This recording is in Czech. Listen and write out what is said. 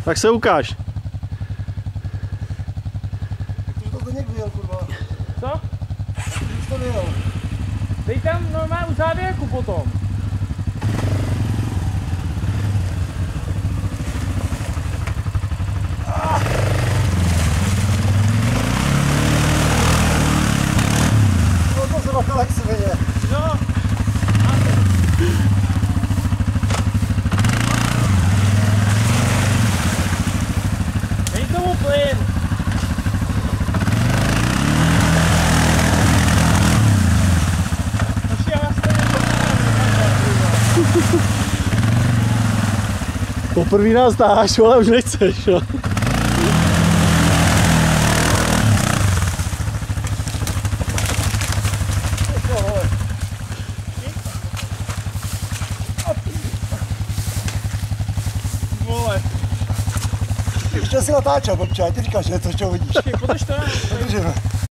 Tak se ukáž. To Zdeněk vyjel, kurva. Co? Už to vyjel. Dej tam normálně u závěrku potom. No to se bachal, jak se vyje. No. Není tomu plyn. Poprvé nás dáš, ale už nechceš, jo. Vole. Ještě si natáčel, blbče, já ti říkám, že to, co vidíš. Podrž to, Podržíme.